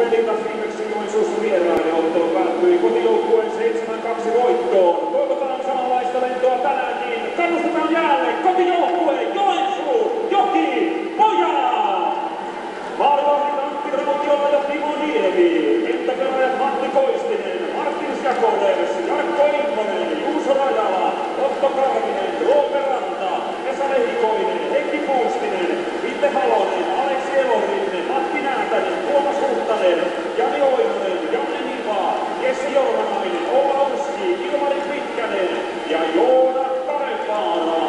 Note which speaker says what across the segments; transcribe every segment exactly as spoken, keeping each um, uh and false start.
Speaker 1: pelit viimeksi Joensuussa vieraille ottelu päättyi kotijoukkueen seitsemän kaksi voittoon. Toivotaan samanlaista lentoa tänäänkin. Kannustetaan jälleen kotijoukkueen Joensuu, Joki, Pojat! Maalivahdit Antti Rautiola ja Timo Niemi. Kenttäpelaajat Matti Koistinen, Martin Jakovlevs, Jarkko Immonen, Juuso Rajala, Otto Karvinen, Roope Ranta, Esa Lehikoinen, Heikki Puustinen, Ville Halonen, Aleksi Elorinne, Matti Näätänen, Tuomas Huhtanen, Jani Oinonen, Janne Niva, Jesse Jormanainen, Olla Uski, Ilmari Pitkänen ja Joona Karevaara.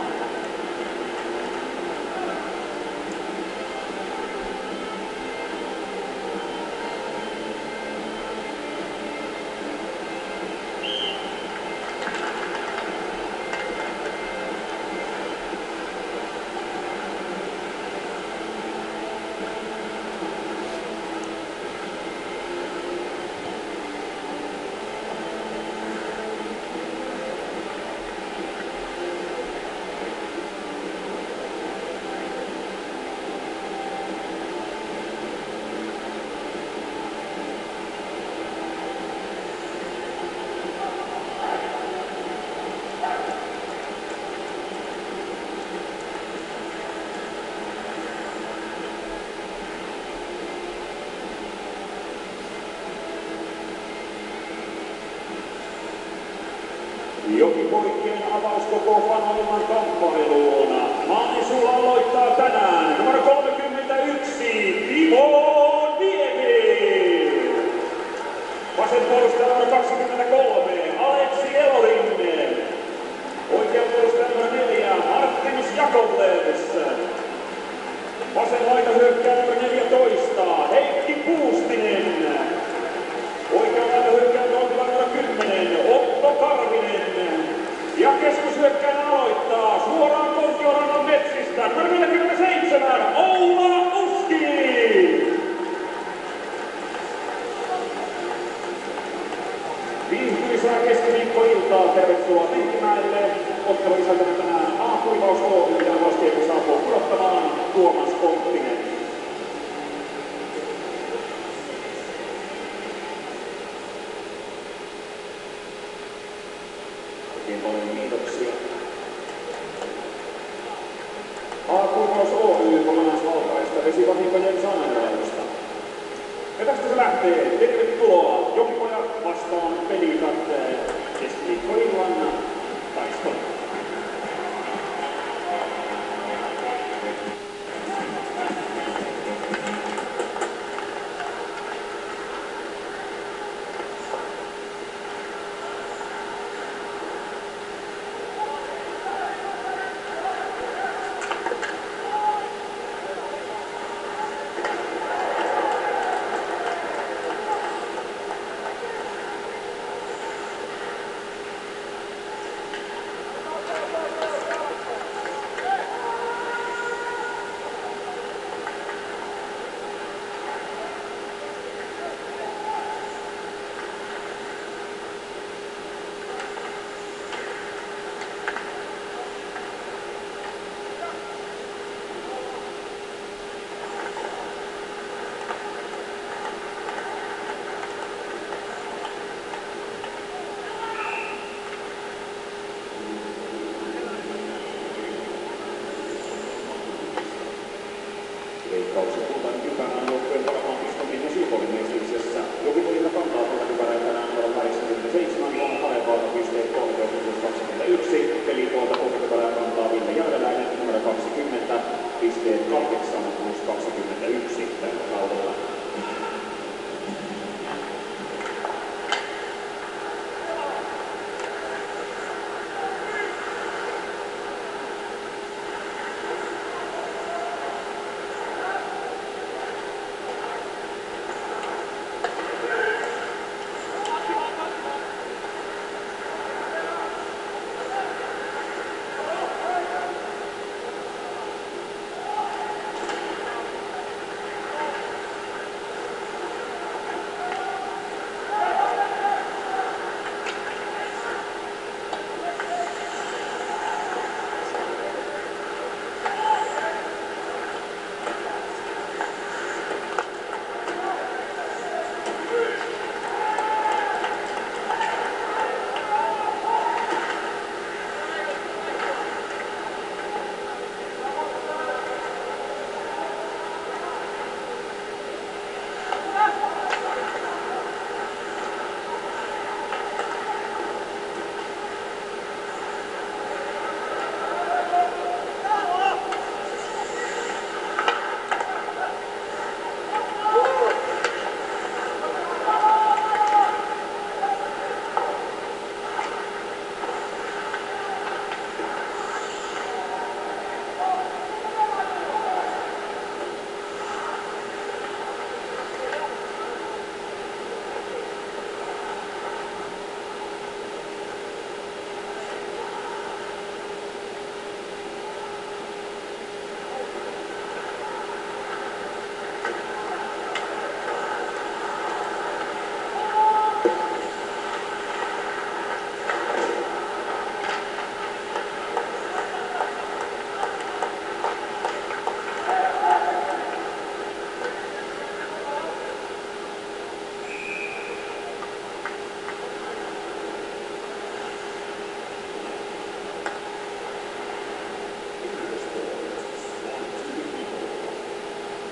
Speaker 1: Joki poikien avauskokoonpanoilman kamppailuun. Maanisulla aloittaa tänään numero kolmekymmentäyksi Timo Niemi. Vasen puolustaja numero kaksikymmentäkolme Aleksi Elorinne. Oikean puolustaja numero neljä Martin Jakovlevs. Vasen laita hyökkää numero neljätoista Heikki Puustinen. Oikean laita hyökkää numero kymmenen Otto Karvinen. Ja keskushyökkäjänä aloittaa suoraan Kontiorannan metsistä numero neljäkymmentäseitsemän Oula Uski. Viihtyisää keskiviikkoiltaa. Tervetuloa Penkimäelle. Ottelu isäntänä tänään A-kuivaus Oy ja vastiakin saapuu pudottamaan Tuomas Konttinen. Oikein paljon kiitoksia. A-kuivaus Oy kokonaisvaltaista vesivahinkojen saneerausta. Ja tästä se lähtee. Tervetuloa Jokipojat vastaan Pelikat keskiviikkoillan taistelu. Veikkauksen kultainen kypärä on joukkueen parhaan piston ja Siipolin menestyksessä. Jokipojilta kantaa tuota kypärää tänään numero kahdeksankymmentäseitsemän Joona Karevaara pisteet kolmetoista kaksikymmentäyksi. Peli tuolta pohjakypärää kantaa Ville Järveläinen numero kaksikymmentä pisteet kahdeksan plus kaksikymmentäyksi tällä kaudella.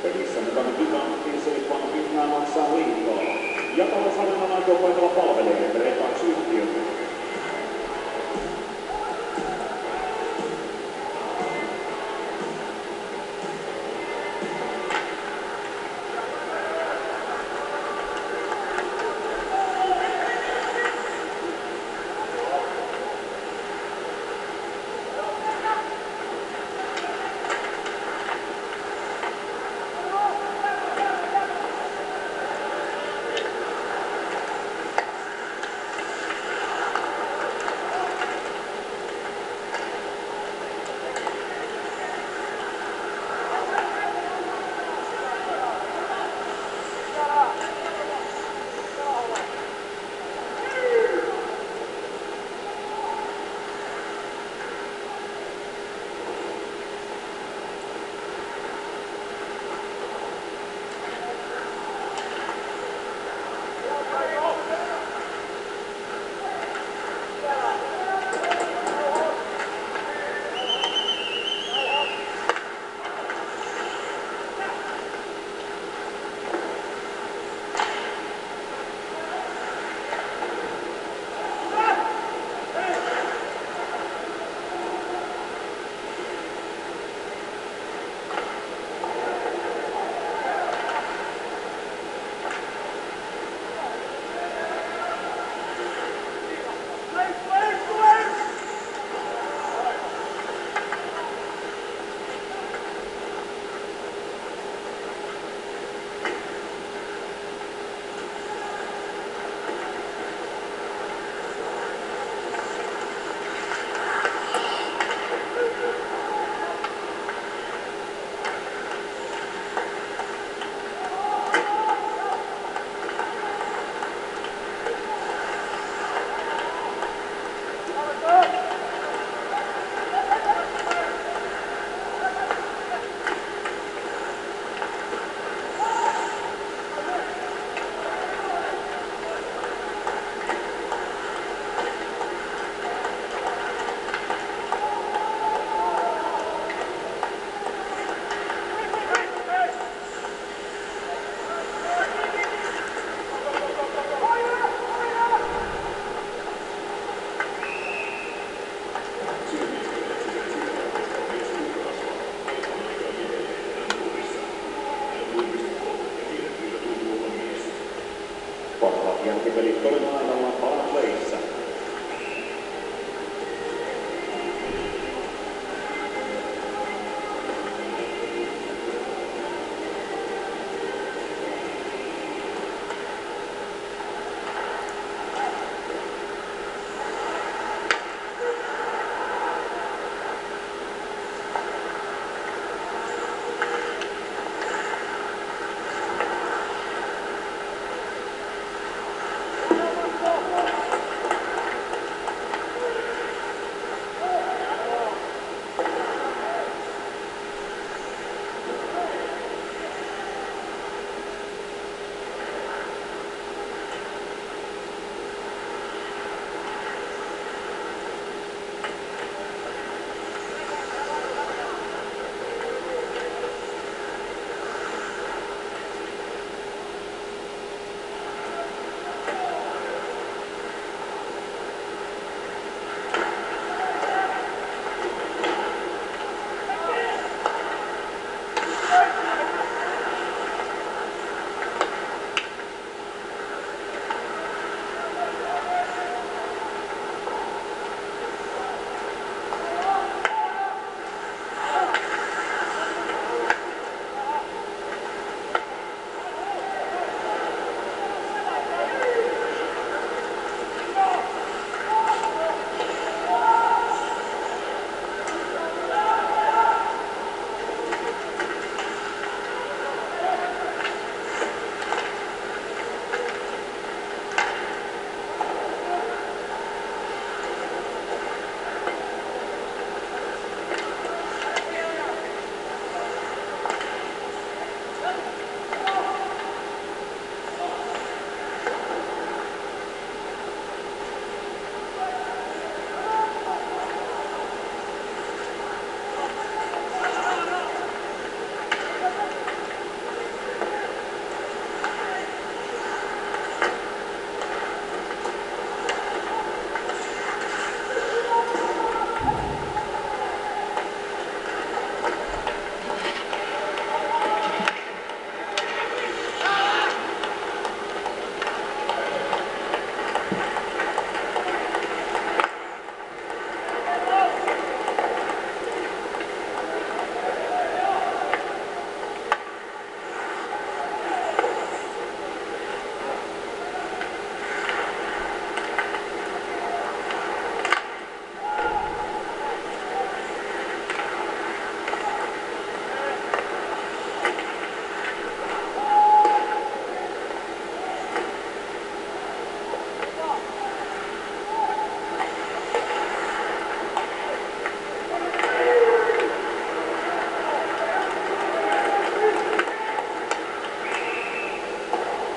Speaker 1: Pelissä mukana gigantti Silpan pinnaa maksaa liikaa. Ja taloushallinnon aikopaikalla palvelee Retax-yhtiötä. Jälkipelit toinen aidalla Barclayssa.
Speaker 2: Go!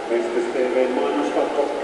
Speaker 1: Mestis T V:n mainoskatko